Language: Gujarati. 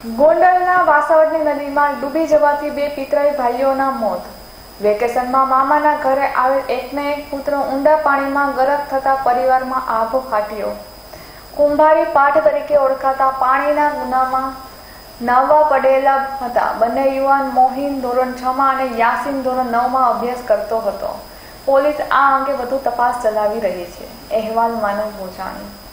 ગોંડલના વાસવડની નદીમાં ડૂબી જવાથી બે પિતરાઈ ભાઈઓના મોત। વેકેશનમાં મામાના ઘરે આવેલ એકને એક પુત્ર ઊંડા પાણીમાં ગરક થતા પરિવારમાં આભ ફાટ્યો। કુંભારી પાઠ તરીકે ઓળખાતા પાણીના ગુનામાં નાહવા પડેલા હતા। બંને યુવાન મોહિન ધોરણ 6 માં અને યાસીન ધોરણ 9 માં અભ્યાસ કરતો હતો। પોલીસ આ અંગે વધુ તપાસ ચલાવી રહી છે। અહેવાલ માનવ ભોજાણી।